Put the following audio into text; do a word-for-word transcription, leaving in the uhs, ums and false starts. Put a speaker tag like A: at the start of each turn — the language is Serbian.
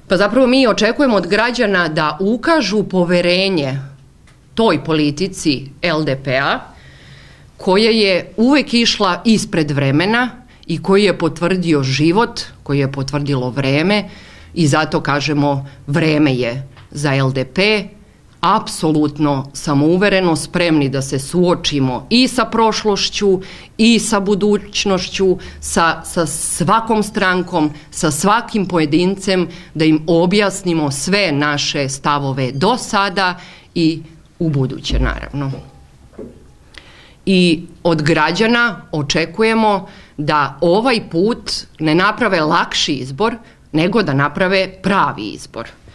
A: Pa zapravo mi očekujemo od građana da ukažu poverenje toj politici L D P-a koja je uvek išla ispred vremena i koji je potvrdio život, koji je potvrdilo vreme i zato kažemo vreme je za L D P. Apsolutno samouvereno spremni da se suočimo i sa prošlošću i sa budućnošću, sa, sa svakom strankom, sa svakim pojedincem, da im objasnimo sve naše stavove do sada i u buduće naravno. I od građana očekujemo da ovaj put ne naprave lakši izbor, nego da naprave pravi izbor.